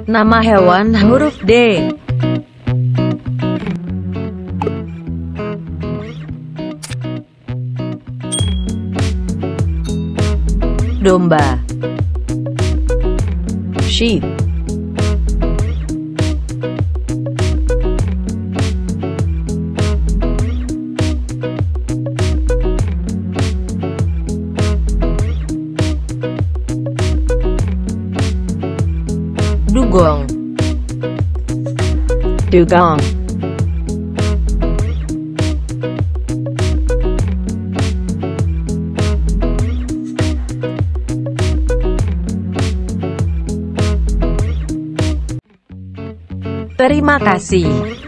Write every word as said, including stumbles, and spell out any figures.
Nama hewan huruf D. Domba. Sheep. Dugong. Dugong. Terima kasih.